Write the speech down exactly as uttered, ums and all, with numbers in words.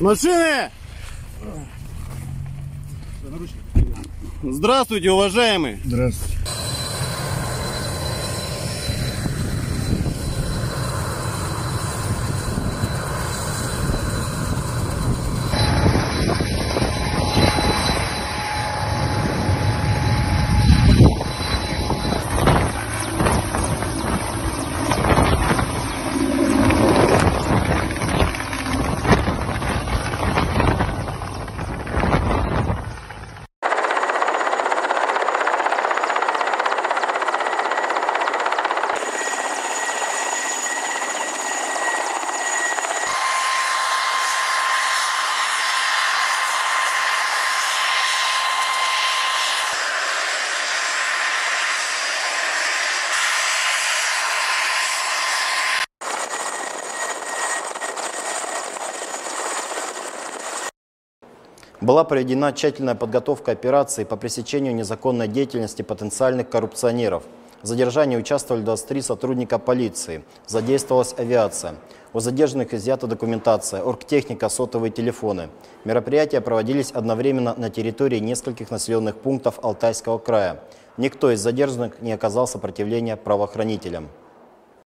машины! Здравствуйте, уважаемый! Здравствуйте. Была проведена тщательная подготовка операции по пресечению незаконной деятельности потенциальных коррупционеров. В задержании участвовали двадцать три сотрудника полиции. Задействовалась авиация. У задержанных изъята документация, оргтехника, сотовые телефоны. Мероприятия проводились одновременно на территории нескольких населенных пунктов Алтайского края. Никто из задержанных не оказал сопротивления правоохранителям.